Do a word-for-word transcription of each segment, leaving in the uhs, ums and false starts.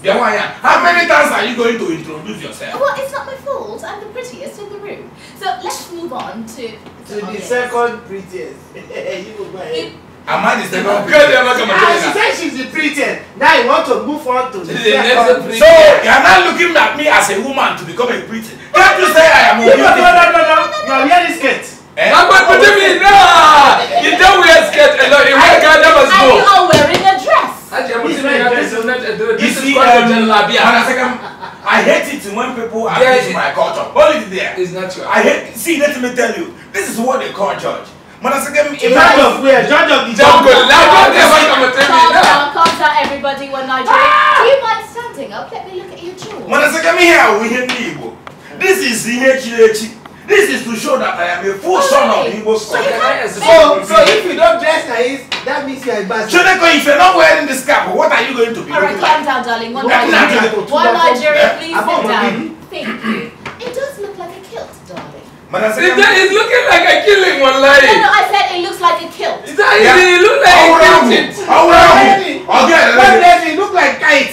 How many times are you going to introduce yourself? Well, it's not my fault. I'm the prettiest in the room. So let's move on to, to, to the second prettiest. You will go ahead. Am I the second? Ah, she said she's the prettiest. Now you want to move on to the second prettiest. So you're not looking at me as a woman to become a pretty. Can't you say I am a beauty? No, no, no, no. You're wearing skirt. Eh? I'm not putting me no. You don't wear skirt alone. You wear Ghana must go. And you are wearing a dress. This is not a dress. This is called a jalabia. I hate it when people abuse my culture. Hold it there. It's not your. I hate. See, let me tell you. This is what they call judge. Judge of where? Judge of the jungle. Calm down, calm down, everybody. We're Nigerian. Do you mind standing up? Let me look at your jaw. Manasakami here, we hear Igbo. This is the This is to show that I am a full son of Igbo. So, so, so if you don't dress nice, that means you're a bastard. Choneko, if you're not wearing this cap, what are you going to be? Alright, calm down, darling. One Nigeria. One Nigeria, please sit down. Thank you. It does look like a kilt, darling. It's looking like a killing one line. No, no, I said it looks like a kilt. It looks like a kilt. How okay, what does it look like kites?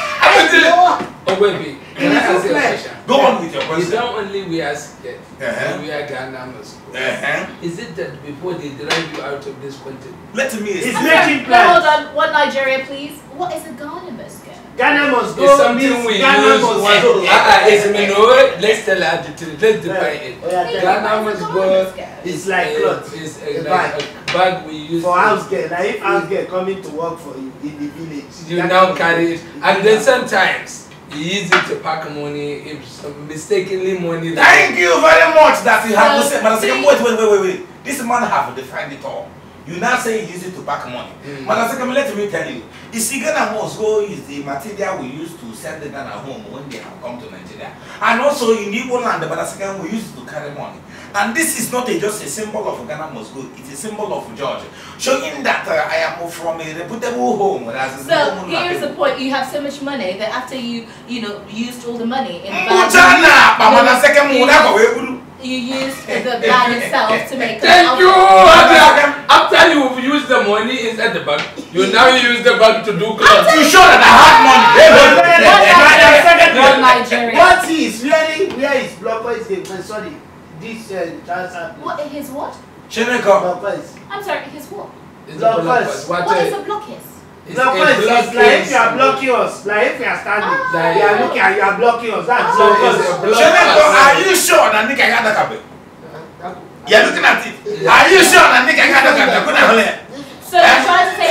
Oh, baby. Can I ask you a question? Go on with your question. You don't only wear skirt, uh-huh. you wear Ghana must go. Uh-huh. Is it that before they drive you out of this country? Let me It's making plans. Hold on, one Nigeria, please. What is a Ghana must go? Ghana must go. It's something we Ghana use. Must go. Uh, it's me no. Let's tell her the truth. Let's define it. Oh, yeah, Ghana must go. It's like clothes. It's a, a like a bag we use for house girl. Now if house girl coming to work for you in the village, you now carry it, and then sometimes. You use it to pack money, if some mistakenly money. Thank you very much that you have to say. But wait, wait, wait, wait, wait. This man have defined it all. You now say you use it to pack money. Mm. But let me tell you, you see, Ghana must go is the material we use to send the Ghana home when they have come to Nigeria. And also in Igbo land, but we use it to carry money. And this is not a, just a symbol of Ghana must go, it's a symbol of Georgia. Showing that uh, I am from a reputable home. So here's the point, you have so much money that after you, you know, used all the money in the bag, you used the bag itself to make Thank you! After you used the money inside the bag, you now use the bag to do clothes. You sure that I have money? Nigeria. What is really, where is Blocker is the sorry. This uh, transfer. What is his what? Blockers. I'm sorry, his what? Blockers. What, what is a blockers? Blockers is like if you are blocking us, like if you are standing, ah, like you are looking and you are blocking us. That's ah, blockers. Are you sure that Nick got the cabinet? You are looking at it. Yeah. Are you sure that Nick got the cabinet? So you're trying to say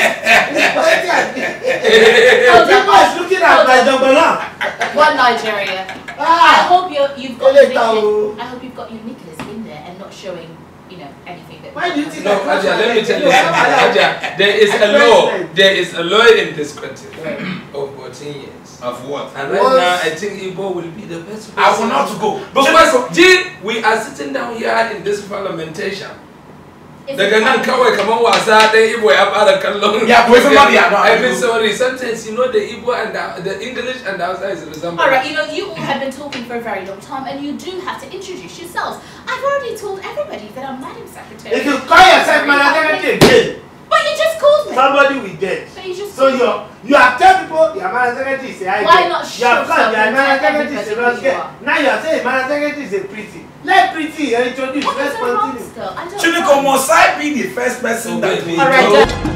oh, people is looking at my double one Nigeria. Ah, I hope you're, you've got your Nicholas, I hope you've got your Nicholas in there and not showing, you know, anything that. Why do you think? No, Aja, let me tell you something. Aja, there is a law. There is a law in this country of fourteen years. Of what? And right now, I think Igbo will be the best. I will not go. Because, G, we are sitting down here in this parliamentation. The Ghana kawai kaman wasa dan Igbo ya fara kallon. Yeah, but somebody are not. I've been sorry. Sometimes you know the Igbo and the, the English and the Hausa is resemblance. All right, you know you all have been talking for a very long time, and you do have to introduce yourselves. I've already told everybody that I'm Madam Secretary. If you call yourself Madam Secretary, but you just called me. Somebody will dead. But you just so you you have tell people your Madam Secretary is a high. Why not show you have called your Madam Secretary is a wrong girl. Now you are saying Madam Secretary is a pretty. Let pretty introduce. Let's continue. Chuniko, must I be the first person that we Alright.